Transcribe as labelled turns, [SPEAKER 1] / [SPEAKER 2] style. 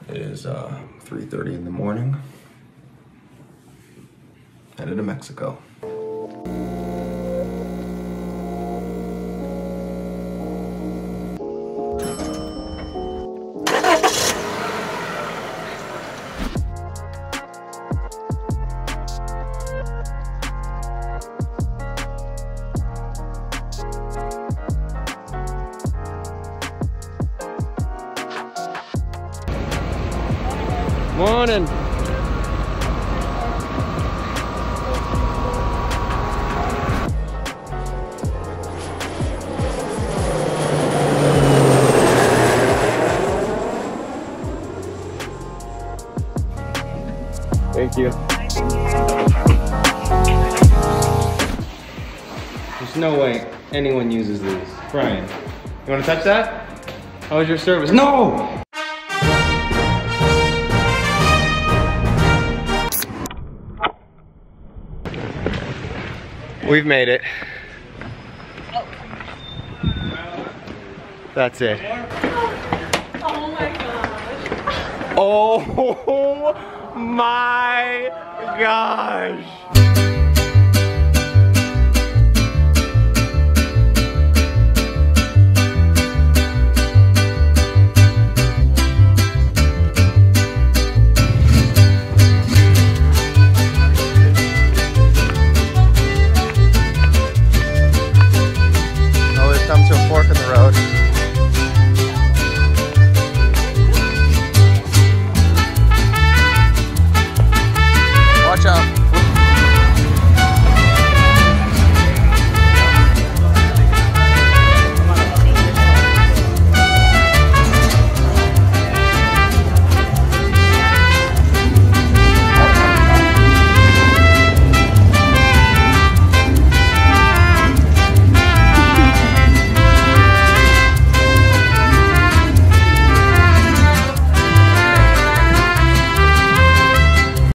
[SPEAKER 1] It is 3:30 in the morning. Headed to Mexico.
[SPEAKER 2] Morning. Thank you. There's no way anyone uses these. Brian, you want to touch that? How was your service? No! We've made it. That's it.
[SPEAKER 3] Oh my gosh.
[SPEAKER 2] Oh my gosh.